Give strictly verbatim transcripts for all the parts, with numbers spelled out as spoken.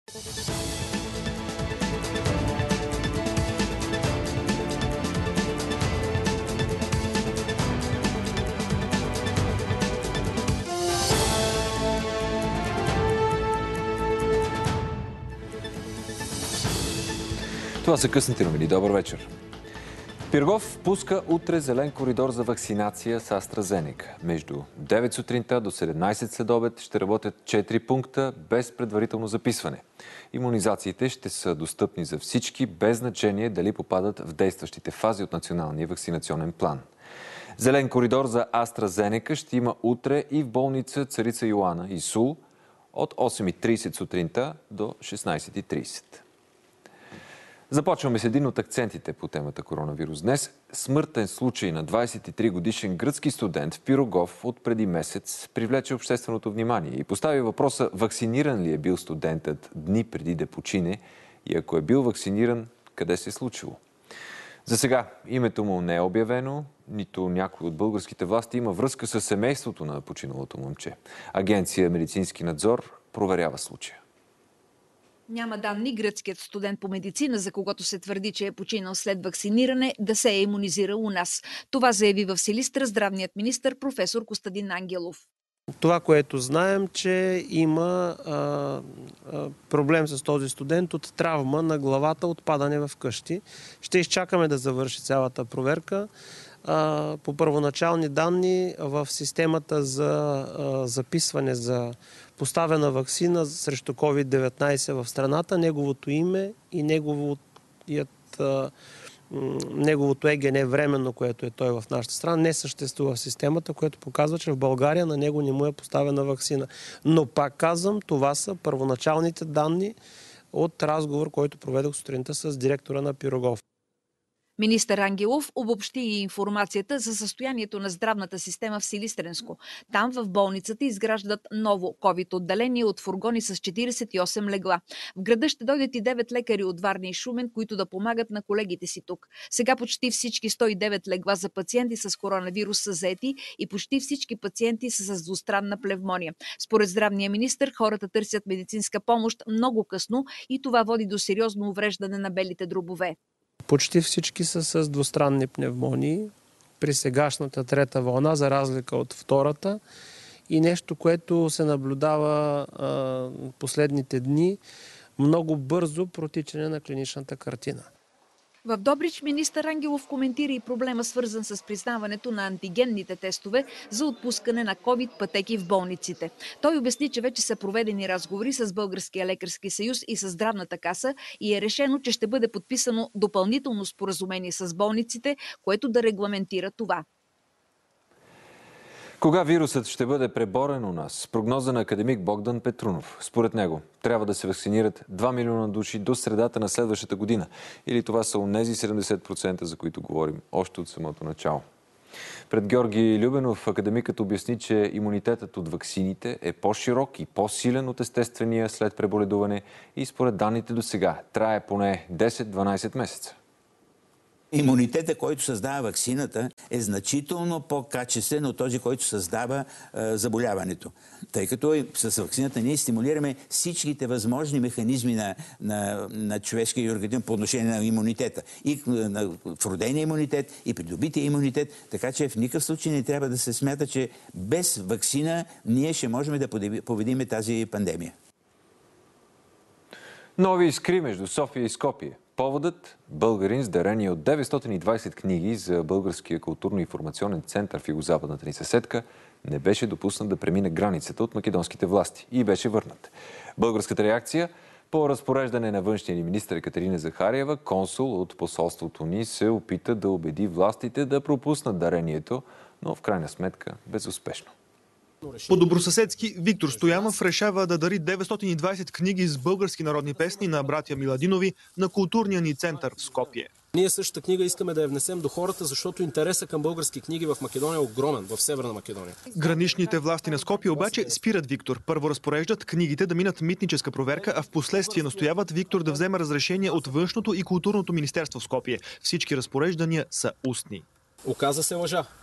Това са късните новини. Добър вечер. Пирогов пуска утре зелен коридор за вакцинация с AstraZeneca. Между девет сутринта до седемнайсет следобед ще работят четири пункта без предварително записване. Имунизациите ще са достъпни за всички, без значение дали попадат в действащите фази от националния вакцинационен план. Зелен коридор за AstraZeneca ще има утре и в болница Царица Йоана и СУЛ от осем и трийсет сутринта до шестнайсет и трийсет. Започваме с един от акцентите по темата коронавирус. Днес смъртен случай на двайсет и три годишен гръцки студент в Пирогов от преди месец привлече общественото внимание и постави въпроса: вакциниран ли е бил студентът дни преди да почине и ако е бил вакциниран, къде се е случило? За сега името му не е обявено, нито някой от българските власти има връзка с семейството на починалото момче. Агенция Медицински надзор проверява случая. Няма данни гръцкият студент по медицина, за когото се твърди, че е починал след вакциниране, да се е имунизирал у нас. Това заяви в Силистра здравният министър професор Костадин Ангелов. Това, което знаем, че има а, а, проблем с този студент от травма на главата от падане в къщи. Ще изчакаме да завърши цялата проверка. А, по първоначални данни в системата за а, записване за поставена ваксина срещу ковид деветнайсет в страната, неговото име и неговият, а, неговото ЕГН временно, което е той в нашата страна, не съществува в системата, което показва, че в България на него не му е поставена ваксина. Но пак казвам, това са първоначалните данни от разговор, който проведох сутринта с директора на Пирогов. Министър Ангелов обобщи и информацията за състоянието на здравната система в Силистренско. Там в болницата изграждат ново ковид-отделение от фургони с четирийсет и осем легла. В града ще дойдат и девет лекари от Варна и Шумен, които да помагат на колегите си тук. Сега почти всички сто и девет легла за пациенти с коронавирус са заети и почти всички пациенти са с двустранна пневмония. Според здравния министър, хората търсят медицинска помощ много късно и това води до сериозно увреждане на белите дробове. Почти всички са с двустранни пневмонии при сегашната трета вълна, за разлика от втората. И нещо, което се наблюдава а, последните дни, много бързо протичане на клиничната картина. В Добрич министър Ангелов коментира и проблема, свързан с признаването на антигенните тестове за отпускане на ковид пътеки в болниците. Той обясни, че вече са проведени разговори с Българския лекарски съюз и с здравната каса и е решено, че ще бъде подписано допълнително споразумение с болниците, което да регламентира това. Кога вирусът ще бъде преборен у нас? Прогноза на академик Богдан Петрунов. Според него трябва да се вакцинират два милиона души до средата на следващата година. Или това са онези седемдесет процента, за които говорим още от самото начало. Пред Георги Любенов академикът обясни, че имунитетът от ваксините е по-широк и по-силен от естествения след преболедуване и според данните до сега трае поне десет-дванайсет месеца. Имунитетът, който създава ваксината, е значително по-качествен от този, който създава е, заболяването. Тъй като с ваксината ние стимулираме всичките възможни механизми на, на, на човешкия организъм по отношение на имунитета. И на вродения имунитет, и придобития имунитет. Така че в никакъв случай не трябва да се смята, че без ваксина ние ще можем да победим тази пандемия. Нови искри между София и Скопие. Поводът – българин с дарение от деветстотин и двайсет книги за Българския културно-информационен център в югозападната ни съседка не беше допуснат да премине границата от македонските власти и беше върнат. Българската реакция – по разпореждане на външния ни министър Екатерина Захариева, консул от посолството ни се опита да убеди властите да пропуснат дарението, но в крайна сметка безуспешно. По-добросъседски Виктор Стоянов решава да дари деветстотин и двайсет книги с български народни песни на братя Миладинови на културния ни център в Скопие. Ние същата книга искаме да я внесем до хората, защото интересът към български книги в Македония е огромен, в Северна Македония. Граничните власти на Скопие обаче спират Виктор. Първо разпореждат книгите да минат митническа проверка, а в последствие настояват Виктор да вземе разрешение от Външното и културното министерство в Скопие. Всички разпореждания са устни. Оказа се лъжа.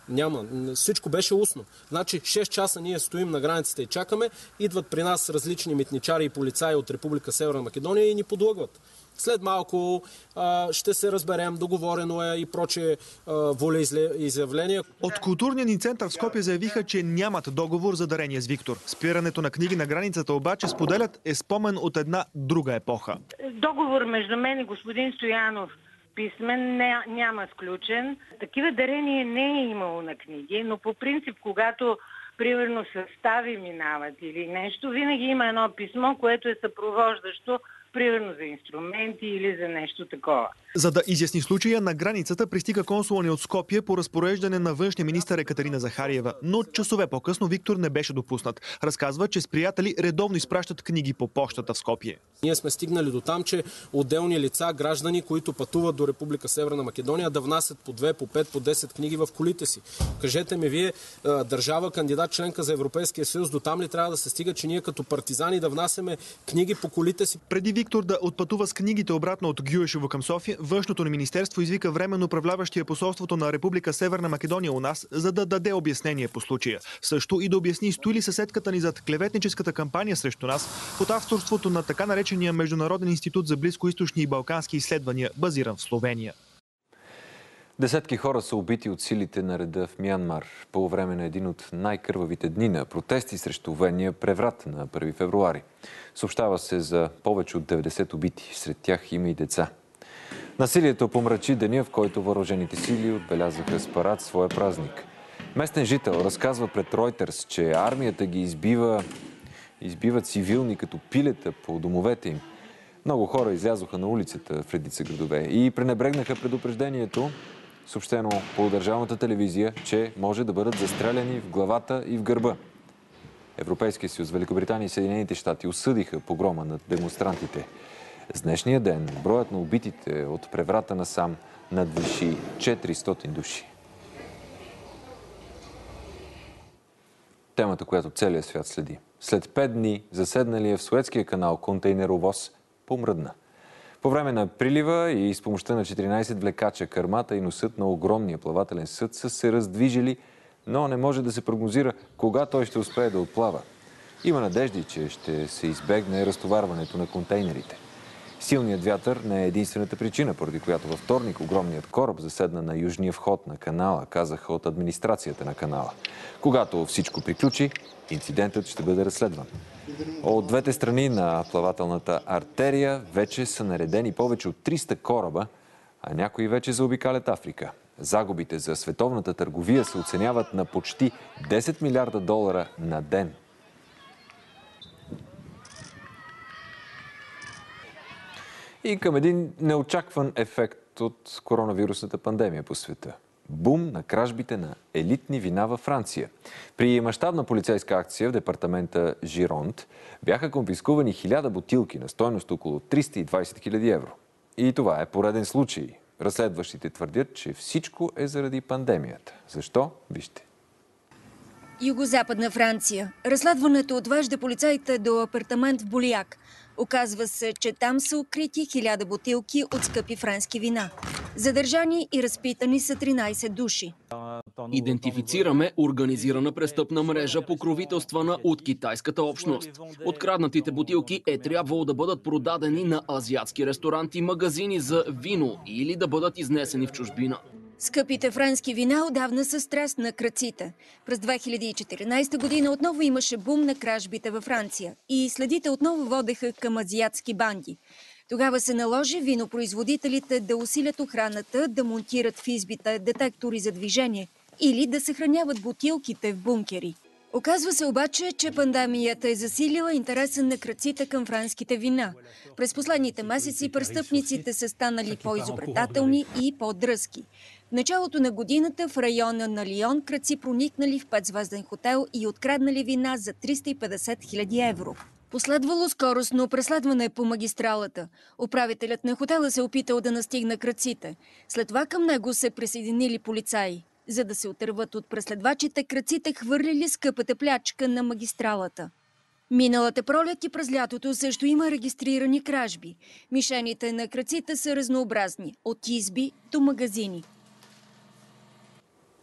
Няма. Всичко беше устно. Значи шест часа ние стоим на границата и чакаме, идват при нас различни митничари и полицаи от Република Северна Македония и ни подлъгват. След малко а, ще се разберем, договорено е и прочее волеизявления. От културния ни център в Скопие заявиха, че нямат договор за дарение с Виктор. Спирането на книги на границата обаче, споделят, е спомен от една друга епоха. Договор между мен и господин Стоянов писмен не, няма сключен. Такива дарения не е имало на книги, но по принцип, когато примерно състави минават или нещо, винаги има едно писмо, което е съпровождащо, примерно за инструменти или за нещо такова. За да изясни случая, на границата пристига консула ни от Скопие по разпореждане на външния министър Екатерина Захариева. Но часове по-късно Виктор не беше допуснат. Разказва, че с приятели редовно изпращат книги по пощата в Скопие. Ние сме стигнали до там, че отделни лица, граждани, които пътуват до Република Северна Македония, да внасят по две, по пет, по десет книги в колите си. Кажете ми вие, държава, кандидат членка за Европейския съюз, до там ли трябва да се стига, че ние като партизани да внасяме книги по колите си? Преди Виктор да отпътува с книгите обратно от Гюешево към София, външното ни министерство извика временно управляващия посолството на Република Северна Македония у нас, за да даде обяснение по случая. Също и да обясни стои ли съседката ни зад клеветническата кампания срещу нас под авторството на така наречения Международен институт за близкоизточни и балкански изследвания, базиран в Словения. Десетки хора са убити от силите на реда в Мянмар по време на един от най-кървавите дни на протести срещу военния преврат на първи февруари. Съобщава се за повече от деветдесет убити. Сред тях има и деца. Насилието помрачи деня, в който въоръжените сили отбелязаха с парад своя празник. Местен жител разказва пред Reuters, че армията ги избива, избива цивилни като пилета по домовете им. Много хора излязоха на улицата в редица градове и пренебрегнаха предупреждението, съобщено по държавната телевизия, че може да бъдат застреляни в главата и в гърба. Европейския съюз, Великобритания и Съединените щати осъдиха погрома над демонстрантите. С днешния ден броят на убитите от преврата насам надвиши четиристотин души. Темата, която целият свят следи. След пет дни заседналия в Суетския канал контейнеровоз помръдна. По време на прилива и с помощта на четиринайсет влекача кърмата и носът на огромния плавателен съд са се раздвижили, но не може да се прогнозира кога той ще успее да отплава. Има надежди, че ще се избегне разтоварването на контейнерите. Силният вятър не е единствената причина, поради която във вторник огромният кораб заседна на южния вход на канала, казаха от администрацията на канала. Когато всичко приключи, инцидентът ще бъде разследван. От двете страни на плавателната артерия вече са наредени повече от триста кораба, а някои вече заобикалят Африка. Загубите за световната търговия се оценяват на почти десет милиарда долара на ден. И към един неочакван ефект от коронавирусната пандемия по света. Бум на кражбите на елитни вина във Франция. При мащабна полицейска акция в департамента Жиронт бяха конфискувани хиляда бутилки на стойност около триста и двайсет хиляди евро. И това е пореден случай. Разследващите твърдят, че всичко е заради пандемията. Защо? Вижте. Югозападна Франция. Разследването отвежда полицаите до апартамент в Болияк. Оказва се, че там са укрити хиляда бутилки от скъпи френски вина. Задържани и разпитани са тринайсет души. Идентифицираме организирана престъпна мрежа, покровителствана от китайската общност. Откраднатите бутилки е трябвало да бъдат продадени на азиатски ресторанти, магазини за вино или да бъдат изнесени в чужбина. Скъпите френски вина отдавна са страст на крадците. През две хиляди и четиринайсета година отново имаше бум на кражбите във Франция и следите отново водеха към азиатски банди. Тогава се наложи винопроизводителите да усилят охраната, да монтират в избите детектори за движение или да съхраняват бутилките в бункери. Оказва се обаче, че пандемията е засилила интереса на крадците към френските вина. През последните месеци престъпниците са станали по-изобретателни и по-дръзки. В началото на годината в района на Лион крадци проникнали в петзвезден хотел и откраднали вина за триста и петдесет хиляди евро. Последвало скоростно преследване по магистралата. Управителят на хотела се опитал да настигне крадците. След това към него се присъединили полицаи. За да се отърват от преследвачите, крадците хвърлили скъпата плячка на магистралата. Миналата пролет и през лятото също има регистрирани кражби. Мишените на крадците са разнообразни – от изби до магазини.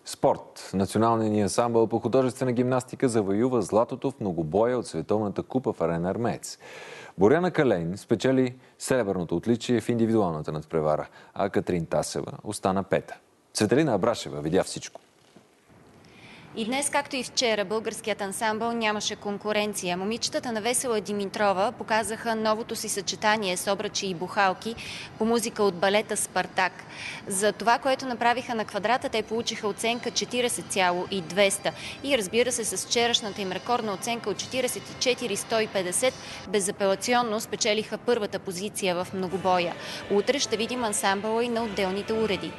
Спорт. Националният ни ансамбъл по художествена гимнастика завоюва златото в многобоя от Световната купа в Арена Армеец. Боряна Калейн спечели сребърното отличие в индивидуалната надпревара, а Катрин Тасева остана пета. Цветелина Абрашева видя всичко. И днес, както и вчера, българският ансамбъл нямаше конкуренция. Момичетата на Весела Димитрова показаха новото си съчетание с обръчи и бухалки по музика от балета «Спартак». За това, което направиха на квадрата, те получиха оценка четиридесет цяло и двеста. И разбира се, с вчерашната им рекордна оценка от четиридесет и четири сто и петдесет, безапелационно спечелиха първата позиция в многобоя. Утре ще видим ансамбъла и на отделните уреди.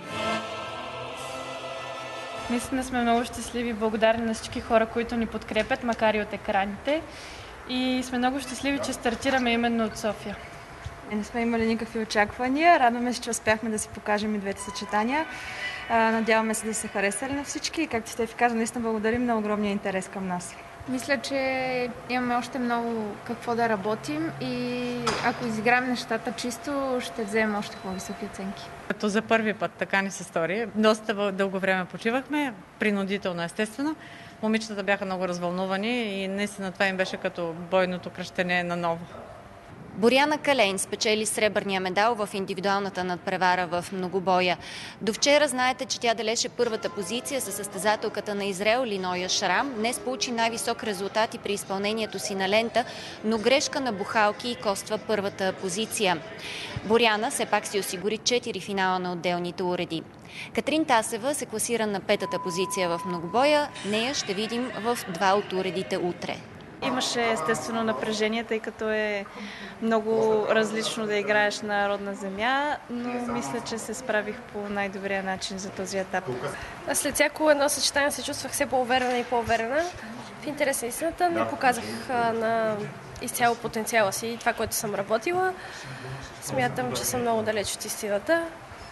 Наистина сме много щастливи и благодарни на всички хора, които ни подкрепят, макар и от екраните. И сме много щастливи, че стартираме именно от София. Не сме имали никакви очаквания. Радваме се, че успяхме да си покажем и двете съчетания. Надяваме се да се харесали на всички. И както Стефи каза, наистина благодарим на огромния интерес към нас. Мисля, че имаме още много какво да работим и ако изиграем нещата чисто, ще вземем още по-високи оценки. Като за първи път така ни се стори. Доста дълго време почивахме, принудително естествено. Момичетата бяха много развълнувани и наистина това им беше като бойното кръщение наново. Боряна Калейн спечели сребърния медал в индивидуалната надпревара в многобоя. До вчера знаете, че тя делеше първата позиция със състезателката на Израел Линоя Шрам. Днес получи най-висок резултат и при изпълнението си на лента, но грешка на бухалки и коства първата позиция. Боряна все пак си осигури четири финала на отделните уреди. Катрин Тасева се класира на петата позиция в многобоя. Нея ще видим в два от уредите утре. Имаше естествено напрежение, тъй като е много различно да играеш на родна земя, но мисля, че се справих по най-добрия начин за този етап. След всяко едно съчетание се чувствах все по-уверена и по-уверена. В интерес на истината не показах на изцяло потенциала си и това, което съм работила. Смятам, че съм много далеч от истината.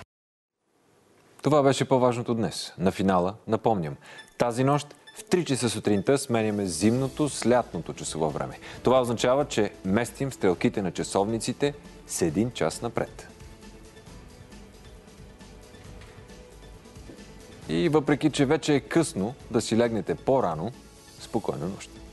Това беше по-важното днес. На финала, напомням, тази нощ в три часа сутринта сменяме зимното с лятното часово време. Това означава, че местим стрелките на часовниците с един час напред. И въпреки, че вече е късно да си легнете по-рано, спокойна нощ.